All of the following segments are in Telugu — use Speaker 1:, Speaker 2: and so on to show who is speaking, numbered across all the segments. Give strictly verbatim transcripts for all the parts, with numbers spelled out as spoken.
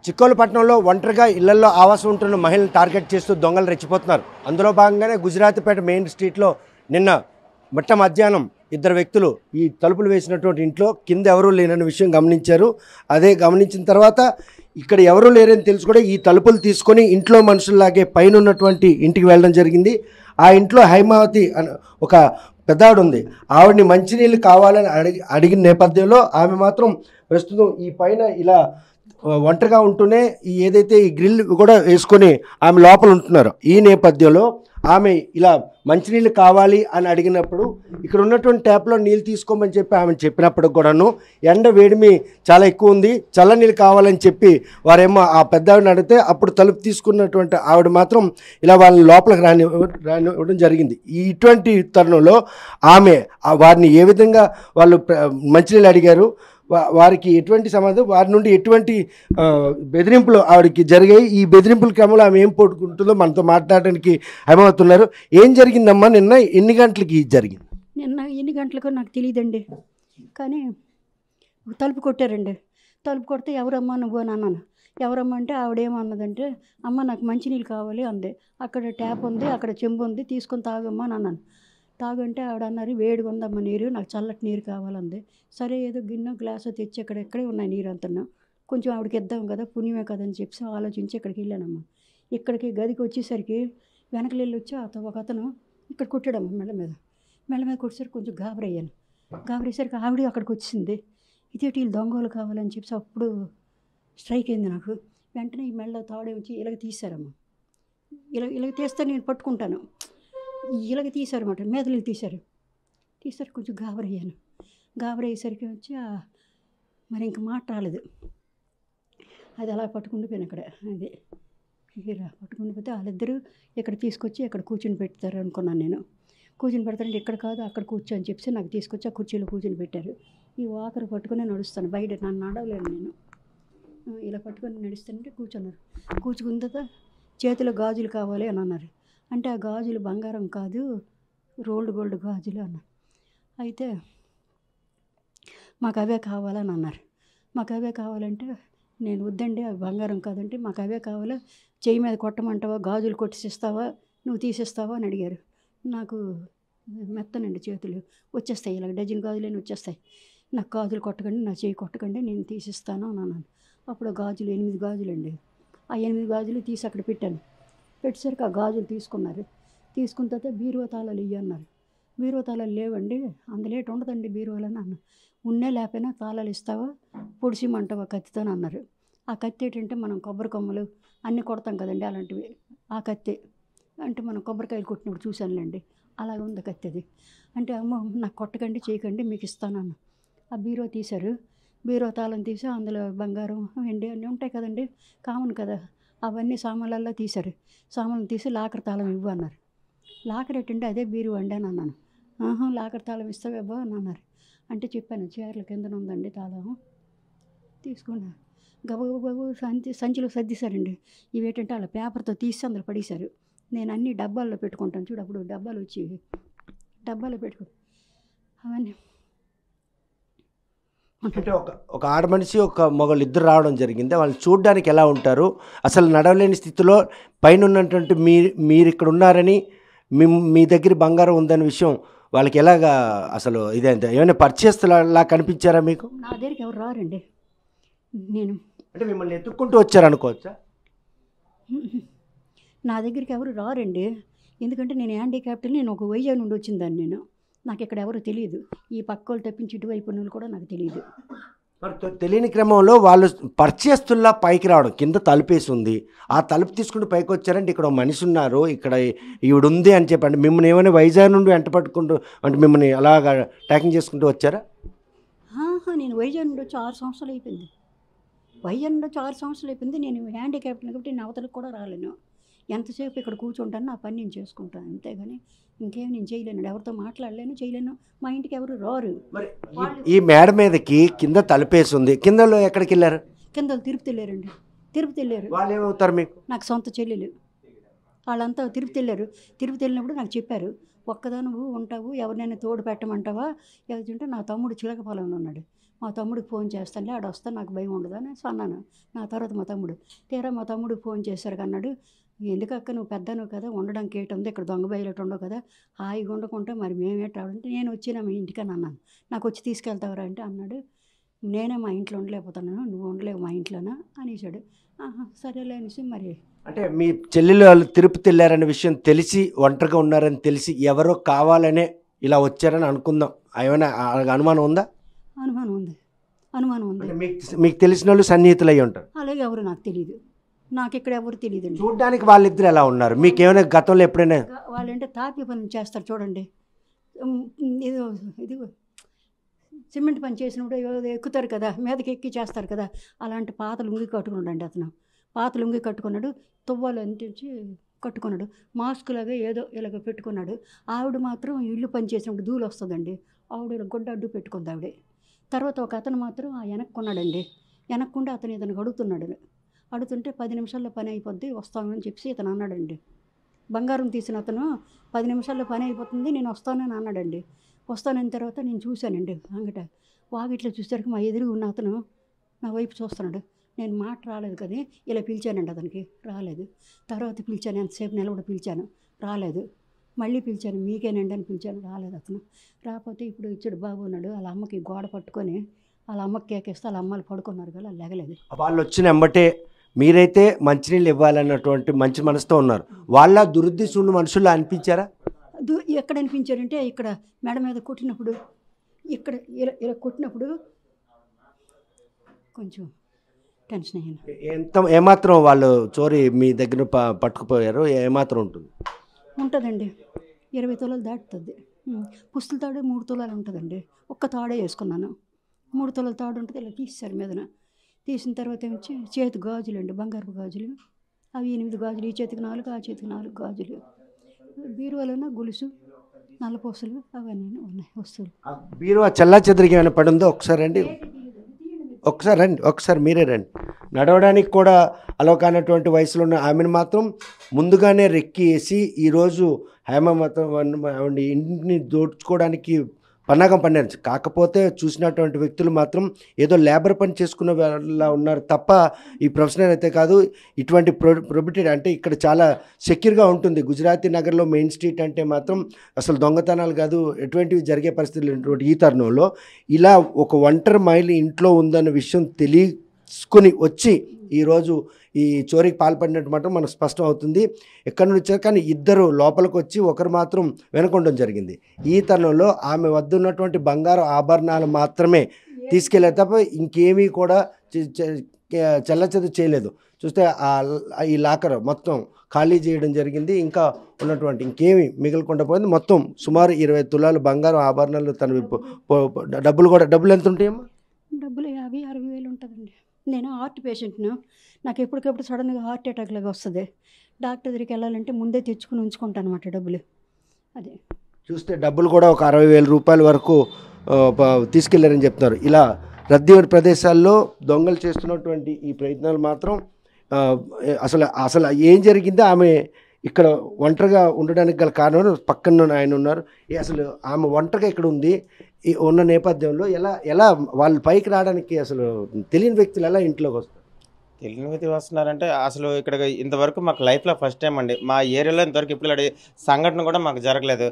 Speaker 1: చిక్కోలు పట్టణంలో ఒంటరిగా ఇళ్లలో ఆవాసం ఉంటున్న మహిళలను టార్గెట్ చేస్తూ దొంగలు రెచ్చిపోతున్నారు. అందులో భాగంగానే గుజరాతీ పేట మెయిన్ స్ట్రీట్లో నిన్న మిట్ట మధ్యాహ్నం ఇద్దరు వ్యక్తులు ఈ తలుపులు వేసినటువంటి ఇంట్లో కింద ఎవరూ లేనన్న విషయం గమనించారు. అదే గమనించిన తర్వాత ఇక్కడ ఎవరూ లేరని తెలుసు కూడా ఈ తలుపులు తీసుకొని ఇంట్లో మనుషుల్లాగే పైన ఉన్నటువంటి ఇంటికి వెళ్ళడం జరిగింది. ఆ ఇంట్లో హైమావతి ఒక పెద్దావిడ ఉంది. ఆవిడని మంచినీళ్ళు కావాలని అడిగి అడిగిన నేపథ్యంలో ఆమె మాత్రం ప్రస్తుతం ఈ పైన ఇలా ఒంటరిగా ఉంటూనే ఈ ఏదైతే ఈ గ్రిల్ కూడా వేసుకొని ఆమె లోపల ఉంటున్నారు. ఈ నేపథ్యంలో ఆమె ఇలా మంచినీళ్ళు కావాలి అని అడిగినప్పుడు ఇక్కడ ఉన్నటువంటి ట్యాప్లో నీళ్ళు తీసుకోమని చెప్పి ఆమె చెప్పినప్పటికి కూడాను ఎండ వేడిమి చాలా ఎక్కువ ఉంది, చల్ల నీళ్ళు కావాలని చెప్పి వారేమో ఆ పెద్ద ఆవిడని అడిగితే అప్పుడు తలుపు తీసుకున్నటువంటి ఆవిడ మాత్రం ఇలా వాళ్ళని లోపలికి రాని రానివ్వడం జరిగింది. ఇటువంటి తరుణంలో ఆమె వారిని ఏ విధంగా వాళ్ళు మంచినీళ్ళు అడిగారు, వారికి ఎటువంటి సమాధానం, వారి నుండి ఎటువంటి బెదిరింపులు ఆవిడకి జరిగాయి, ఈ బెదిరింపుల క్రమంలో ఆమె ఏం పోటుకుంటుందో మనతో మాట్లాడడానికి హైమవుతున్నారు. ఏం జరిగిందమ్మా నిన్న ఎన్ని గంటలకి జరిగింది?
Speaker 2: నిన్న ఎన్ని గంటలకు నాకు తెలియదండి, కానీ తలుపు కొట్టారండి. తలుపు కొడితే ఎవరమ్మా నువ్వు అని అన్నాను. ఎవరమ్మా అంటే ఆవిడేమన్నదంటే అమ్మ నాకు మంచినీళ్ళు కావాలి అంది. అక్కడ ట్యాప్ ఉంది, అక్కడ చెంబు ఉంది, తీసుకొని తాగమ్మా అని అన్నాను. తాగంటే ఆవిడ అన్నారు వేడిగా ఉందమ్మ నీరు, నాకు చల్లటి నీరు కావాలంది. సరే ఏదో గిన్నె గ్లాసు తెచ్చి అక్కడ ఎక్కడే ఉన్నాయి నీరు అంటున్నా, కొంచెం ఆవిడకి ఇద్దాం కదా పుణ్యమే కదని చెప్పి ఆలోచించి ఇక్కడికి వెళ్ళానమ్మా. ఇక్కడికి గదికి వచ్చేసరికి వెనకలు వెళ్ళి వచ్చి ఒక అతను ఇక్కడ కొట్టాడమ్మ మెళ్ళ మీద. మెళ్ళ మీద కొట్టేసరికి కొంచెం గాబరయ్యాను. గాబరేసరికి ఆవిడ అక్కడికి వచ్చింది. ఇదేంటి వీళ్ళు దొంగలు కావాలని చెప్పి అప్పుడు స్ట్రైక్ అయింది నాకు. వెంటనే ఈ మెళ్ళ తాడే వచ్చి ఇలాగ తీశారమ్మ. ఇలా ఇలాగ తీస్తే నేను పట్టుకుంటాను, ఇలాగ తీశారన్నమాట, మేదలు తీశారు. తీసారు కొంచెం గాబరయ్యాను. గాబరయ్యేసరికి వచ్చి మరి ఇంక మాట రాలేదు. అది అలా పట్టుకుంటూ పోయాను అక్కడ. అది ఇలా పట్టుకుంటూ పోతే వాళ్ళిద్దరూ ఇక్కడ తీసుకొచ్చి ఇక్కడ కూర్చొని పెడతారు అనుకున్నాను నేను. కూర్చొని పెడతారంటే ఇక్కడ కాదు అక్కడ కూర్చో అని చెప్పి నాకు తీసుకొచ్చి ఆ కుర్చీలో కూర్చొని పెట్టారు. ఈ వాకర్ పట్టుకుని నడుస్తాను, బయట నన్ను నడవలేను నేను. ఇలా పట్టుకొని నడుస్తానంటే కూర్చున్నారు. కూర్చుకున్న తర్వాత చేతిలో గాజులు కావాలి అని అన్నారు. అంటే ఆ గాజులు బంగారం కాదు, రోల్డ్ గోల్డ్ గాజులు అన్నారు. అయితే మాకు అవే కావాలని అన్నారు. మాకు అవే కావాలంటే నేను వద్దండి అవి బంగారం కాదంటే మాకు అవే కావాలా, చెయ్యి మీద కొట్టమంటావా, గాజులు కొట్టిసిస్తావా, నువ్వు తీసిస్తావా అని అడిగారు. నాకు మెత్తనండి చేతులు, వచ్చేస్తాయి ఇలా డజన్ గాజులైనా వచ్చేస్తాయి. నాకు గాజులు కొట్టకండి, నా చేయి కొట్టకండి, నేను తీసిస్తాను అని అన్నాను. అప్పుడు గాజులు ఎనిమిది గాజులండి. ఆ ఎనిమిది గాజులు తీసి అక్కడ పెట్టాను. పెట్టేసరికి ఆ గాజులు తీసుకున్నారు. తీసుకున్న తర్వాత బీరువా తాళాలు ఇయ్యి అన్నారు. బీరువా తాళాలు లేవండి, అందులేట ఉండదండి బీరువాలని అన్న. ఉన్నే లేకపోయినా తాళాలు ఇస్తావా, పొడిసిమంటావా కత్తితో అన్నారు. ఆ కత్తి ఏంటంటే మనం కొబ్బరి కొమ్మలు అన్నీ కొడతాం కదండి, అలాంటివి ఆ కత్తి. అంటే మనం కొబ్బరికాయలు కొట్టినప్పుడు చూశానులేండి, అలాగే ఉంది కత్తి అది. అంటే అమ్మ నాకు కొట్టకండి చేయకండి మీకు ఇస్తానన్న. ఆ బీరువా తీశారు. బీరువా తాళం తీసి అందులో బంగారం వెండి అన్నీ ఉంటాయి కదండి, కామన్ కదా, అవన్నీ సామాన్లల్లో తీశారు. సామాన్లు తీసి లాకర్ తాళం ఇవ్వు అన్నారు. లాకర్ ఏంటంటే అదే బీరువా అండి అని అన్నాను. ఆహా లాకర్ తాళం ఇస్తావేబ్బా అని అన్నారు. అంటే చెప్పాను చీరల కింద ఉందండి తాళం, తీసుకున్నా. గబగబు సంచి సంచిలో సర్దిశారండి. ఇవేంటంటే అలా పేపర్తో తీసి అందులో పడేశారు. నేను అన్ని డబ్బాల్లో పెట్టుకుంటాను చూడు, అప్పుడు డబ్బాలు వచ్చి డబ్బాలో పెట్టుకో అవన్నీ.
Speaker 1: అంటే ఒక ఒక ఆడ మనిషి ఒక మొగలు ఇద్దరు రావడం జరిగింది. వాళ్ళు చూడడానికి ఎలా ఉంటారు, అసలు నడవలేని స్థితిలో పైన ఉన్నటువంటి మీ మీరు ఇక్కడ ఉన్నారని, మీ మీ దగ్గర బంగారం ఉందనే విషయం వాళ్ళకి ఎలాగా అసలు ఇదేంత ఏమైనా పరిచయస్తులా కనిపించారా మీకు?
Speaker 2: నా దగ్గరికి ఎవరు రారండి. నేను
Speaker 1: అంటే మిమ్మల్ని ఎత్తుక్కుంటూ వచ్చారనుకోవచ్చా?
Speaker 2: నా దగ్గరికి ఎవరు రారండి, ఎందుకంటే నేను హ్యాండిక్యాప్డ్, నేను ఒక వైజాగ్ నుండి వచ్చిందాన్ని. నేను నాకు ఇక్కడ ఎవరు తెలియదు, ఈ పక్క వాళ్ళు తప్పించి ఇటువైపు వాళ్ళు కూడా నాకు తెలియదు.
Speaker 1: మరి తెలియని క్రమంలో వాళ్ళు పరిచయస్తుల్లా పైకి రావడం, కింద తలుపేసి ఉంది, ఆ తలుపు తీసుకుంటూ పైకి వచ్చారంటే ఇక్కడ మనిషి ఉన్నారు, ఇక్కడ ఈవిడ ఉంది అని చెప్పండి. మిమ్మల్ని ఏమైనా వైజాగ్ నుండి వెంట పట్టుకుంటూ అంటే మిమ్మల్ని అలాగా ట్యాకింగ్ చేసుకుంటూ వచ్చారా?
Speaker 2: నేను వైజాగ్ నుండి వచ్చి ఆరు సంవత్సరాలు అయిపోయింది. వైజాగ్ నుండి వచ్చి ఆరు సంవత్సరాలు అయిపోయింది. నేను హ్యాండిక్యాప్డ్ కాబట్టి నేను అవతలకు కూడా రాలేను. ఎంతసేపు ఇక్కడ కూర్చుంటాను, నా పని నేను చేసుకుంటాను, అంతేగాని ఇంకేం నేను చేయలేను, ఎవరితో మాట్లాడలేను, చేయలేను. మా ఇంటికి ఎవరు రారు.
Speaker 1: ఈ మేడ మీదకి కింద తలుపేసి ఉంది, కిందలో ఎక్కడికి వెళ్ళారు?
Speaker 2: కింద తిరుపతి వెళ్ళారండి. తిరుపతి వెళ్ళారు.
Speaker 1: వాళ్ళు ఏమవుతారు మీకు?
Speaker 2: నాకు సొంత చెల్లెలు. వాళ్ళంతా తిరుపతి వెళ్ళారు. తిరుపతి వెళ్ళినప్పుడు నాకు చెప్పారు, ఒక్కదా నువ్వు ఉంటావు, ఎవరినైనా తోడు పెట్టమంటావా? ఎవరంటే నా తమ్ముడు చిలకపాలెంలో ఉన్నాడు, మా తమ్ముడికి ఫోన్ చేస్తానులే, ఆడ వస్తా, నాకు భయం ఉండదు అని అన్నాను. నా తర్వాత మా తమ్ముడు తీరా మా తమ్ముడికి ఫోన్ చేశారు అన్నాడు, ఎందుకక్క నువ్వు పెద్దను కదా, ఉండడానికి ఏటి ఉంది, ఇక్కడ దొంగ బయలెట్ ఉండవు కదా, హాయిగా ఉండకుంటే మరి మేమేట రావాలంటే నేను వచ్చినా మీ ఇంటికని అన్నాను. నాకు వచ్చి తీసుకెళ్తావరా అంటే అన్నాడు, నేనే మా ఇంట్లో ఉండలేకపోతున్నాను, నువ్వు ఉండలేవు మా ఇంట్లోనా అనేసాడు. ఆహా సరేలే అనేసి మరి.
Speaker 1: అంటే మీ చెల్లెలు వాళ్ళు తిరుపతి వెళ్ళారనే విషయం తెలిసి ఒంటరిగా ఉన్నారని తెలిసి ఎవరో కావాలనే ఇలా వచ్చారని అనుకుందాం, ఏమైనా అనుమానం ఉందా?
Speaker 2: అనుమానం ఉంది, అనుమానం ఉంది.
Speaker 1: మీకు మీకు తెలిసిన వాళ్ళు సన్నిహితులు అయ్యి ఉంటారు.
Speaker 2: అలాగే ఎవరు నాకు తెలియదు, నాకు ఇక్కడ ఎవరు తెలియదు అండి.
Speaker 1: చూడ్డానికి వాళ్ళిద్దరు ఎలా ఉన్నారు, మీకు ఏమైనా గతంలో ఎప్పుడైనా?
Speaker 2: వాళ్ళంటే తాపి పని చేస్తారు చూడండి, ఇది ఇది సిమెంట్ పని చేసినప్పుడు ఎక్కుతారు కదా, మీదకి ఎక్కి చేస్తారు కదా, అలాంటి పాత లుంగి కట్టుకున్నాడు అతను. పాత లుంగి కట్టుకున్నాడు, తువ్వాలు అంటించి కట్టుకున్నాడు, మాస్క్ లాగా ఏదో ఇలాగ పెట్టుకున్నాడు. ఆవిడ మాత్రం ఇల్లు పని చేసినప్పుడు ధూళి వస్తుందండి, ఆవిడ గుడ్డ అడ్డు పెట్టుకుంది ఆవిడ. తర్వాత ఒక అతను మాత్రం ఆ వెనక్కున్నాడండి, వెనక్కుండా అతను ఇతను అడుగుతున్నాడు, అడుగుతుంటే పది నిమిషాల్లో పని అయిపోద్ది వస్తామని చెప్పి ఇతను అన్నాడండి. బంగారం తీసిన అతను పది నిమిషాల్లో పని అయిపోతుంది నేను వస్తానని అన్నాడండి. వస్తానని తర్వాత నేను చూశానండి అంగట వాగిట్లో చూసేసరికి మా ఎదురు ఉన్న అతను నా వైపు చూస్తున్నాడు. నేను మాట రాలేదు కానీ ఇలా పిలిచానండి, అతనికి రాలేదు. తర్వాత పిలిచాను, ఎంతసేపు నిలబడి పిలిచాను, రాలేదు. మళ్ళీ పిలిచాను, మీకేనండి అని పిలిచాను, రాలేదు అతను. రాకపోతే ఇప్పుడు ఇచ్చాడు బాబు ఉన్నాడు, వాళ్ళ అమ్మకి గోడ పట్టుకొని వాళ్ళ అమ్మకి కేకేస్తే వాళ్ళ అమ్మాయిలు పడుకున్నారు కదా, లేగలేదు. వాళ్ళు
Speaker 1: వచ్చిన ఎంబటే మీరైతే మంచినీళ్ళు ఇవ్వాలన్నటువంటి మంచి మనసుతో ఉన్నారు, వాళ్ళ దురుద్దేశం ఉన్న మనుషులు అనిపించారా?
Speaker 2: దు ఎక్కడ అనిపించారంటే ఇక్కడ మెడ మీద కొట్టినప్పుడు, ఇక్కడ ఇలా ఇలా కొట్టినప్పుడు కొంచెం టెన్షన్ అయ్యాను.
Speaker 1: ఎంత ఏమాత్రం వాళ్ళు చోరీ మీ దగ్గర పట్టుకుపోయారు, ఏమాత్రం ఉంటుంది?
Speaker 2: ఉంటుందండి, ఇరవై తులాలు దాటుతుంది. పుస్తల తాడే మూడు తులాలు ఉంటుందండి, ఒక్క తాడే వేసుకున్నాను. మూడు తులాల తాడు ఉంటుంది, ఇలా తీసేశారు మీదన. తీసిన తర్వాత ఏమొచ్చి చేతి గాజులు అండి, బంగారు గాజులు, అవి ఎనిమిది గాజులు, ఈ చేతికి నాలుగు, ఆ చేతికి నాలుగు గాజులు, బీరువాలోన గొలుసు, నల్లపూసలు అవన్నీ ఉన్నాయి వస్తువులు.
Speaker 1: బీరువా చల్లా చెదరికి ఏమైనా పడి ఉందో ఒకసారి రండి, ఒకసారి రండి, ఒకసారి మీరే రండి. నడవడానికి కూడా అలో కానటువంటి వయసులో ఉన్న ఆమెను మాత్రం ముందుగానే రెక్కి వేసి ఈరోజు హేమ మాత్రం ఇంటిని దోచుకోవడానికి పన్నాగం పన్నారు. కాకపోతే చూసినటువంటి వ్యక్తులు మాత్రం ఏదో లేబర్ పని చేసుకున్న వాళ్ళ ఉన్నారు తప్ప ఈ ప్రొఫెషనల్ అయితే కాదు. ఇటువంటి ప్రొ ప్రొబిటెడ్ అంటే ఇక్కడ చాలా సెక్యూర్గా ఉంటుంది. గుజరాతీ నగర్లో మెయిన్ స్ట్రీట్ అంటే మాత్రం అసలు దొంగతనాలు కాదు, ఎటువంటివి జరిగే పరిస్థితులు ఉన్నటువంటి ఈ తరుణంలో ఇలా ఒక ఒంటరి మహిళ ఇంట్లో ఉందన్న విషయం తెలుసుకుని వచ్చి ఈరోజు ఈ చోరీకి పాల్పడినట్టు మాత్రం మనకు స్పష్టం అవుతుంది. ఎక్కడి నుంచి వచ్చారు కానీ ఇద్దరు లోపలికి వచ్చి ఒకరు మాత్రం వెనకొండడం జరిగింది. ఈ తరుణంలో ఆమె వద్ద ఉన్నటువంటి బంగారు ఆభరణాలు మాత్రమే తీసుకెళ్ళారు తప్ప ఇంకేమీ కూడా చెల్లచెదు చేయలేదు. చూస్తే ఈ లాకర్ మొత్తం ఖాళీ చేయడం జరిగింది. ఇంకా ఉన్నటువంటి ఇంకేమీ మిగలకుండా పోయింది. మొత్తం సుమారు ఇరవై తులాలు బంగారు ఆభరణాలు తన డబ్బులు కూడా డబ్బులు ఎంత ఉంటాయమ్మా?
Speaker 2: డబ్బులు యాభై అరవై వేలు ఉంటుందండి. నేను హార్ట్ పేషెంట్ను, నాకు ఎప్పటికప్పుడు సడన్గా హార్ట్ అటాక్ లాగా వస్తుంది. డాక్టర్ దగ్గరికి వెళ్ళాలంటే ముందే తెచ్చుకుని ఉంచుకుంటాను అనమాట డబ్బులు. అదే
Speaker 1: చూస్తే డబ్బులు కూడా ఒక అరవై వేల రూపాయల వరకు తీసుకెళ్లారని చెప్తున్నారు. ఇలా రద్దీ ప్రదేశాల్లో దొంగలు చేస్తున్నటువంటి ఈ ప్రయత్నాలు మాత్రం అసలు అసలు ఏం జరిగిందో, ఆమె ఇక్కడ ఒంటరిగా ఉండడానికి గల కారణం పక్కన ఆయన ఉన్నారు. అసలు ఆమె ఒంటరిగా ఇక్కడ ఉంది ఉన్న నేపథ్యంలో ఎలా ఎలా వాళ్ళు పైకి రావడానికి అసలు తెలియని వ్యక్తులు ఎలా ఇంట్లోకి వస్తారు?
Speaker 3: తెలియని వ్యక్తి వస్తున్నారంటే అసలు ఇక్కడ ఇంతవరకు మాకు లైఫ్లో ఫస్ట్ టైం అండి. మా ఏరియాలో ఇంతవరకు ఇప్పుడు సంఘటన కూడా మాకు జరగలేదు.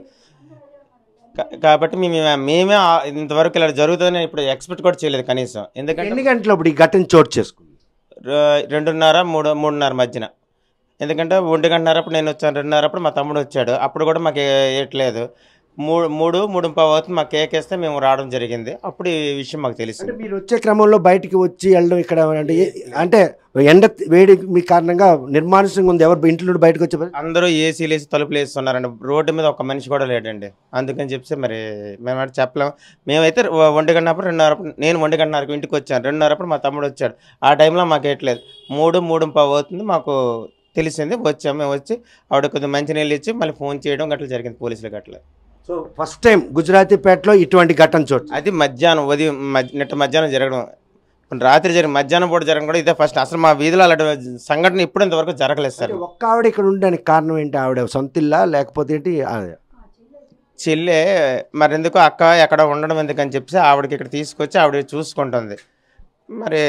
Speaker 3: కాబట్టి మేము మేమే ఇంతవరకు ఇలా జరుగుతుందని ఇప్పుడు ఎక్స్పెక్ట్ కూడా చేయలేదు కనీసం. ఎందుకంటే
Speaker 1: ఎన్ని గంటలు ఇప్పుడు ఈ ఘటన చోటు చేసుకుంది?
Speaker 3: రెండున్నర మూడు మూడున్నర మధ్యన. ఎందుకంటే ఒంటి గంటన్నర అప్పుడు నేను వచ్చాను, రెండున్నర అప్పుడు మా తమ్ముడు వచ్చాడు. అప్పుడు కూడా మాకు వేయట్లేదు. మూడు మూడు మూడు పావు అవుతుంది మాకు కేక్ వేస్తే మేము రావడం జరిగింది. అప్పుడు ఈ విషయం మాకు తెలిసింది.
Speaker 1: మీరు వచ్చే క్రమంలో బయటికి వచ్చి వెళ్ళడం ఇక్కడ అంటే అంటే ఎండ వేడి మీ కారణంగా నిర్మానుష్యంగా ఉంది. ఎవరు ఇంట్లో నుండి బయటకు వచ్చే
Speaker 3: అందరూ ఏసీలు వేసి తలుపులు వేస్తున్నారండి. రోడ్డు మీద ఒక మనిషి కూడా లేడండి. అందుకని చెప్పి మరి మేమైతే చెప్పలేము. మేమైతే ఒంటి గంటప్పుడు రెండున్నర నేను ఒంటి గంటన్నరకు ఇంటికి వచ్చాను, రెండున్నరప్పుడు మా తమ్ముడు వచ్చాడు. ఆ టైంలో మాకు వేయట్లేదు. మూడు మూడు పావు అవుతుంది మాకు తెలిసింది. వచ్చాము, మేము వచ్చి ఆవిడ కొద్దిగా మంచినీళ్ళు ఇచ్చి మళ్ళీ ఫోన్ చేయడం గట్లా జరిగింది పోలీసులకు అట్లా.
Speaker 1: సో ఫస్ట్ టైం గుజరాతీ పేటలో ఇటువంటి ఘటన చోటు.
Speaker 3: అది మధ్యాహ్నం ఉదయం నిట్ట మధ్యాహ్నం జరగడం, రాత్రి జరిగి మధ్యాహ్నం పూట జరగడం కూడా ఇదే ఫస్ట్. అసలు మా వీధిలో అలాంటి సంఘటన ఇప్పుడు ఇంతవరకు జరగలేదు సార్.
Speaker 1: ఒక్క ఆవిడ ఇక్కడ ఉండడానికి కారణం ఏంటి? ఆవిడ సొంత ఇల్లా లేకపోతే ఏంటి?
Speaker 3: చెల్లె మరెందుకు అక్క ఎక్కడ ఉండడం ఎందుకని చెప్పేసి ఆవిడకి ఇక్కడ తీసుకొచ్చి ఆవిడ చూసుకుంటుంది. మరి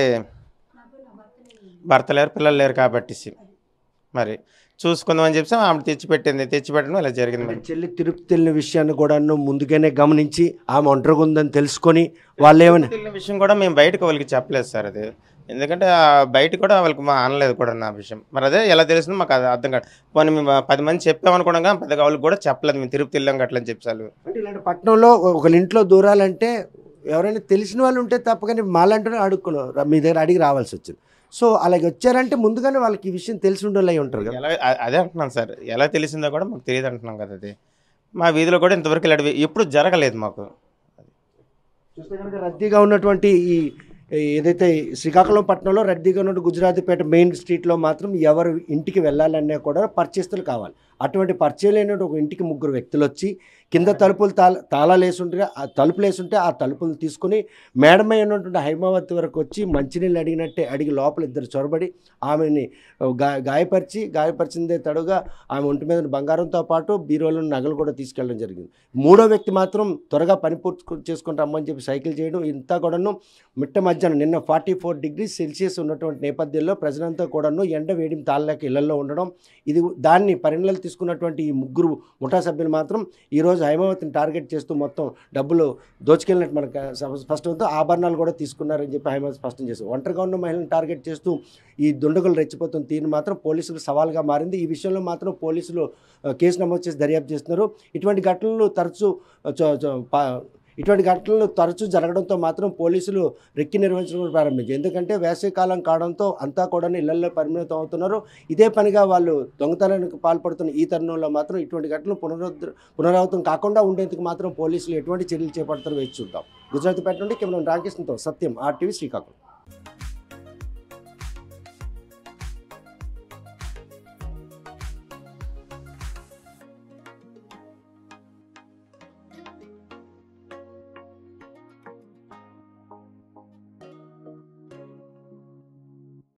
Speaker 3: భర్త లేరు, పిల్లలు లేరు కాబట్టి మరి చూసుకుందామని చెప్పి ఆమె తెచ్చిపెట్టింది. తెచ్చిపెట్టడం ఇలా జరిగింది. మరి
Speaker 1: చెల్లి తిరుపతి వెళ్ళిన విషయాన్ని కూడా ముందుగానే గమనించి ఆమె ఒంటరిగా ఉందని తెలుసుకొని వాళ్ళు ఏమైనా
Speaker 3: వెళ్ళిన విషయం కూడా మేము బయటకు వాళ్ళకి చెప్పలేదు సార్. అది ఎందుకంటే బయట కూడా వాళ్ళకి మా అనలేదు కూడా నా విషయం. మరి అదే ఎలా తెలిసిందో మాకు అది అర్థం కాదు. పోనీ మేము పది మంది చెప్పామనుకోవడం పెద్దగా వాళ్ళకి కూడా చెప్పలేదు. మేము తిరుపతి వెళ్ళాం అట్లని చెప్పాలి.
Speaker 1: అంటే ఇలాంటి పట్టణంలో ఒకళ్ళ ఇంట్లో దూరాలంటే ఎవరైనా తెలిసిన వాళ్ళు ఉంటే తప్ప కానీ మాలంటూనే అడుక్కున్నారు, మీ దగ్గర అడిగి రావాల్సి వచ్చింది. సో అలాగే వచ్చారంటే ముందుగానే వాళ్ళకి ఈ విషయం తెలిసి ఉండేలా ఉంటారు కదా.
Speaker 3: ఎలా అదే అంటున్నాను సార్, ఎలా తెలిసిందో కూడా మాకు తెలియదు అంటున్నాం కదా. అది మా వీధిలో కూడా ఇంతవరకు ఇలాంటివి ఎప్పుడు జరగలేదు మాకు.
Speaker 1: చూస్తే కనుక రద్దీగా ఉన్నటువంటి ఈ ఏదైతే శ్రీకాకుళం పట్టణంలో రద్దీగా ఉన్న గుజరాతీ పేట మెయిన్ స్ట్రీట్లో మాత్రం ఎవరు ఇంటికి వెళ్ళాలన్నా కూడా పరిచయస్తులు కావాలి. అటువంటి పరిచయం లేనటువంటి ఒక ఇంటికి ముగ్గురు వ్యక్తులు వచ్చి కింద తలుపులు తాళ తాళాలు వేసుంటే ఆ తలుపులు వేసుంటే ఆ తలుపులు తీసుకుని మేడమై ఉన్నటువంటి హైమావతి వరకు వచ్చి మంచినీళ్ళు అడిగినట్టే అడిగి లోపల ఇద్దరు చొరబడి ఆమెని గా గాయపరిచి గాయపరిచిందే తడుగా ఆమె ఒంటి మీద బంగారంతో పాటు బీరోలో నగలు కూడా తీసుకెళ్ళడం జరిగింది. మూడో వ్యక్తి మాత్రం త్వరగా పని పూర్తి చేసుకుని రమ్మని చెప్పి సైకిల్ చేయడం ఇంతా కూడాను మిట్ట మధ్యాహ్నం నిన్న ఫార్టీ ఫోర్ డిగ్రీ సెల్సియస్ ఉన్నటువంటి నేపథ్యంలో ప్రజలంతా కూడాను ఎండ వేడిని తాళలేక ఇళ్లలో ఉండడం, ఇది దాన్ని పరిణామాలు తీసుకున్నటువంటి ఈ ముగ్గురు ముఠా సభ్యులు మాత్రం ఈరోజు హైమావతిని టార్గెట్ చేస్తూ మొత్తం డబ్బులు దోచుకెళ్ళినట్టు మనకు స్పష్టంతో ఆభరణాలు కూడా తీసుకున్నారని చెప్పి హైమావతి స్పష్టం చేశారు. ఒంటరిగా ఉన్న మహిళలను టార్గెట్ చేస్తూ ఈ దుండగులు రెచ్చిపోతున్న తీరును మాత్రం పోలీసులకు సవాల్గా మారింది. ఈ విషయంలో మాత్రం పోలీసులు కేసు నమోదు చేసి దర్యాప్తు చేస్తున్నారు. ఇటువంటి ఘటనలు తరచూ ఇటువంటి ఘటనలు తరచూ జరగడంతో మాత్రం పోలీసులు రెక్కి నిర్వహించడం ప్రారంభించారు. ఎందుకంటే వేసవికాలం కావడంతో అంతా కూడా ఇళ్లలో పరిమితం అవుతున్నారు. ఇదే పనిగా వాళ్ళు దొంగతనానికి పాల్పడుతున్న ఈ తరుణంలో మాత్రం ఇటువంటి ఘటనలు పునరుద్ధ పునరావృతం కాకుండా ఉండేందుకు మాత్రం పోలీసులు ఎటువంటి చర్యలు చేపడతారో వేచి చూద్దాం. గుజరాతీ పేట నుండి కెమెరా రామకృష్ణతో సత్యం, ఆర్టీవీ శ్రీకాకుళం.